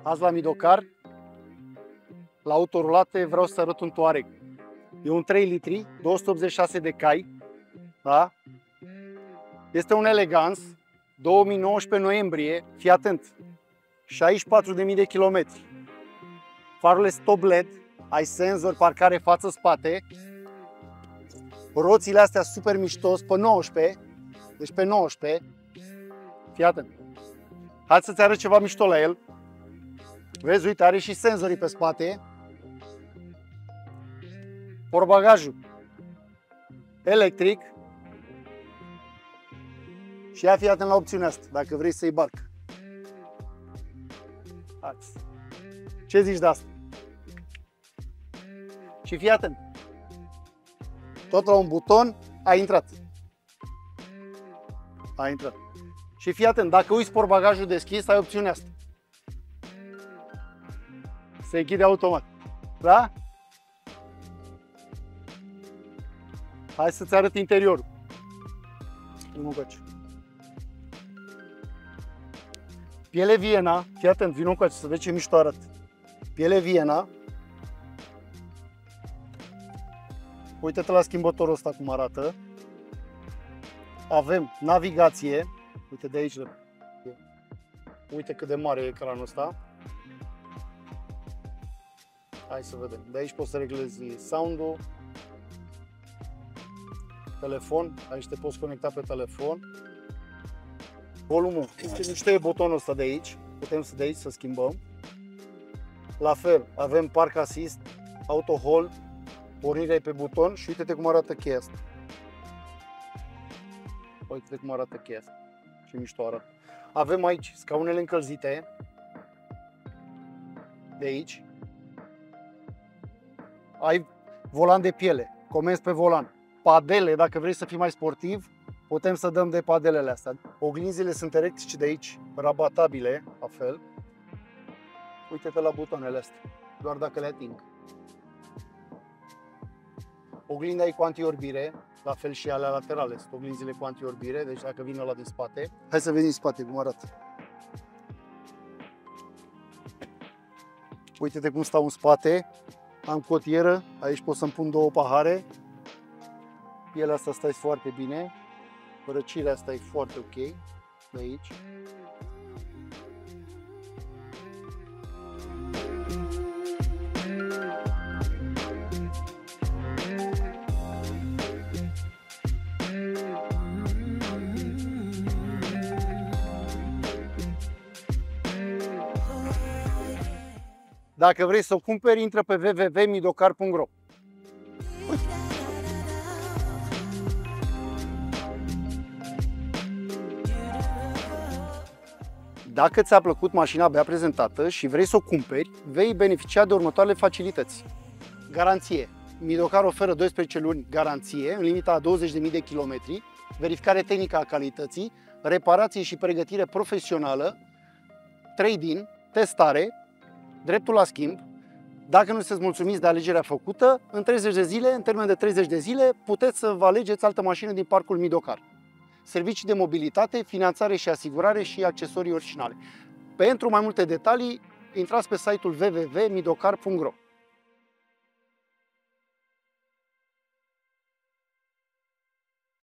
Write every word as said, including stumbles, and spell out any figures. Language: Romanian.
Azi la Midocar, la autorulate, vreau să arăt un Touareg. E un trei litri, două sute optzeci și șase de cai, da? Este un Elegance, două mii nouăsprezece noiembrie, fii atent, șaizeci și patru de mii de kilometri. Farul stop L E D, ai senzor, parcare față-spate, roțile astea super miștos, pe nouăsprezece, deci pe nouăsprezece, fii atent. Hai să-ți arăt ceva mișto la el. Vezi, uite, are și senzorii pe spate. Portbagajul electric. Și ia fii atent la opțiunea asta, dacă vrei să-i barc. Ce zici de asta? Și fii atent. Tot la un buton a intrat. A intrat. Și fii atent, dacă uiți portbagajul deschis, ai opțiunea asta. Se închide automat. Da? Hai să-ți arăt interiorul. Piele Viena, fii atent, vino încoace să vezi ce mișto arată. Piele Viena. Uite-te la schimbătorul ăsta cum arată. Avem navigație. Uite de aici. Uite cât de mare e ecranul ăsta. Hai să vedem. De aici poți să reglezi sound-ul. Telefon. Aici te poți conecta pe telefon. Volumul. Ce mișto e butonul ăsta de aici. Putem să de aici să schimbăm. La fel, avem Park Assist, Auto Hold, pornirea pe buton și uite-te cum arată cheia asta. Uite-te cum arată cheia asta. Ce mișto arată. Avem aici scaunele încălzite. De aici. Ai volan de piele, comenzi pe volan. Padele, dacă vrei să fii mai sportiv, putem să dăm de padelele astea. Oglinzile sunt electrice de aici, rabatabile, la fel. Uite-te la butoanele astea, doar dacă le ating. Oglinda e cu antiorbire, la fel și alea laterale, sunt oglinzile cu antiorbire, deci dacă vine ăla de spate. Hai să vedem în spate cum arată. Uite-te cum stau în spate. Am cotieră, aici pot să-mi pun două pahare. Pielea asta stai foarte bine. Răcirea asta e foarte ok. De aici. Dacă vrei să o cumperi, intră pe w w w punct midocar punct ro. Dacă ți-a plăcut mașina abia prezentată și vrei să o cumperi, vei beneficia de următoarele facilități. Garanție. Midocar oferă doisprezece luni garanție în limita a douăzeci de mii de kilometri, verificare tehnică a calității, reparație și pregătire profesională, trade-in, testare, dreptul la schimb. Dacă nu sunteți mulțumiți de alegerea făcută, în treizeci de zile, în termen de treizeci de zile, puteți să vă alegeți altă mașină din parcul Midocar. Servicii de mobilitate, finanțare și asigurare și accesorii originale. Pentru mai multe detalii, intrați pe site-ul w w w punct midocar punct ro.